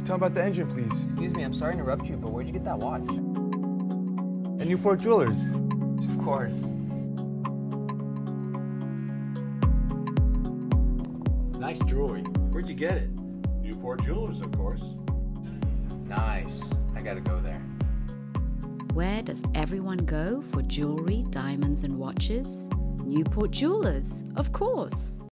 tell me about the engine, please? Excuse me, I'm sorry to interrupt you, but where'd you get that watch? At Newport Jewelers. Of course. Nice jewelry. Where'd you get it? Newport Jewelers, of course. Nice. I gotta go there. Where does everyone go for jewelry, diamonds, and watches? Newport Jewelers, of course.